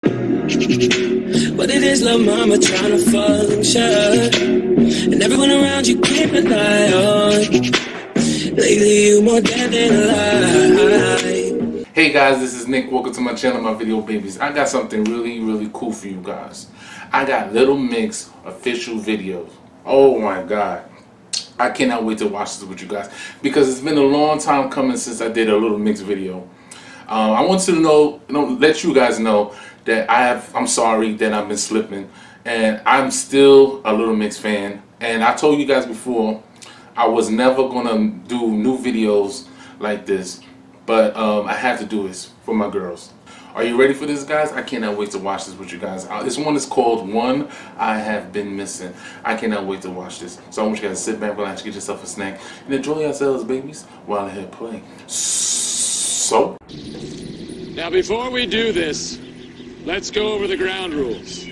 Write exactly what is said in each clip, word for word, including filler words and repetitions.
But it is love, mama, trying to function, and everyone around you keep an eye on. Lately you more dead than alive. Hey guys, this is Nick. Welcome to my channel, my video babies. I got something really, really cool for you guys. I got Little Mix official videos. Oh my god. I cannot wait to watch this with you guys because it's been a long time coming since I did a Little Mix video. Um, I want you to know, you know, let you guys know that I have, I'm sorry that I've been slipping, and I'm still a Little Mix fan. And I told you guys before, I was never gonna do new videos like this, but um, I had to do this for my girls. Are you ready for this, guys? I cannot wait to watch this with you guys. Uh, this one is called One I Have Been Missing. I cannot wait to watch this. So I want you guys to sit back, relax, get yourself a snack, and enjoy yourselves, babies, while I hit play. So? Now, before we do this, let's go over the ground rules.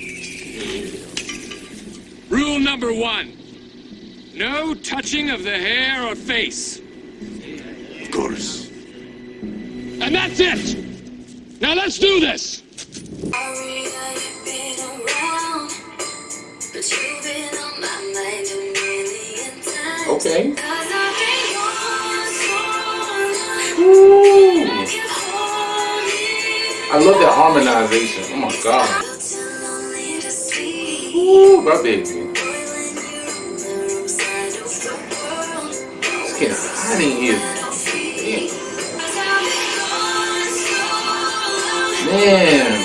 Rule number one. No touching of the hair or face. Of course. And that's it! Now let's do this! Okay. Ooh. I love that harmonization. Oh my god. Ooh, my baby. It's getting hot in here. Damn. Man.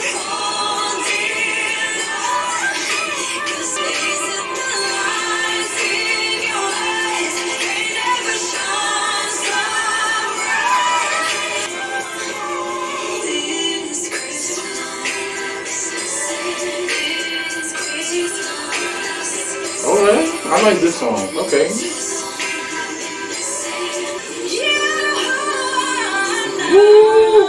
Alright, I like this song. Okay. Woo.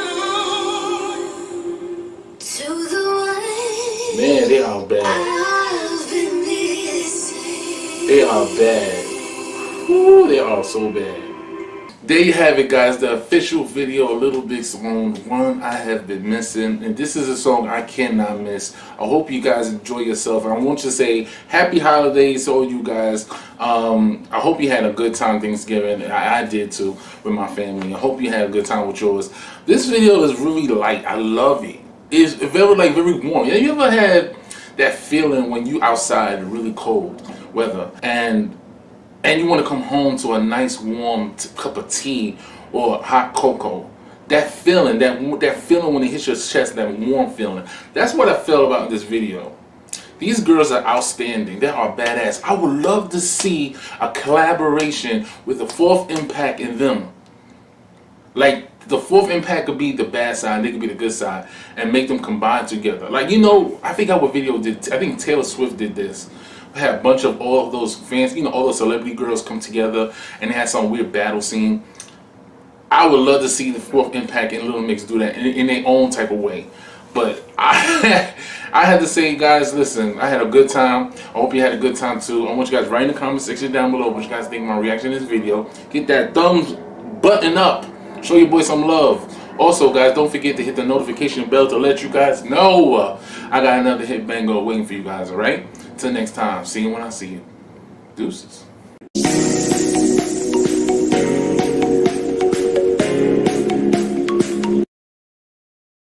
Man, they are bad. They are bad. Ooh, they are so bad. There you have it, guys. The official video, a Little Big song, One I Have Been Missing. And this is a song I cannot miss. I hope you guys enjoy yourself. And I want to say happy holidays to all you guys. Um, I hope you had a good time Thanksgiving. I, I did too with my family. I hope you had a good time with yours. This video is really light. I love it. It's very like very warm. You ever had that feeling when you outside really cold weather and and you want to come home to a nice warm t cup of tea or hot cocoa? That feeling, that that feeling when it hits your chest, that warm feeling. That's what I felt about this video. These girls are outstanding. They are badass. I would love to see a collaboration with the Fourth Impact in them. Like, the Fourth Impact could be the bad side, they could be the good side, and make them combine together. Like, you know, I think our video did, I think Taylor Swift did this. We had a bunch of all of those fans, you know, all those celebrity girls come together, and they had some weird battle scene. I would love to see the Fourth Impact and Little Mix do that in, in their own type of way. But I, I had to say, guys, listen, I had a good time. I hope you had a good time too. I want you guys write in the comment section down below what you guys think of my reaction to this video. Get that thumbs button up. Show your boy some love. Also, guys, don't forget to hit the notification bell to let you guys know I got another hit banger waiting for you guys, alright? Till next time. See you when I see you. Deuces.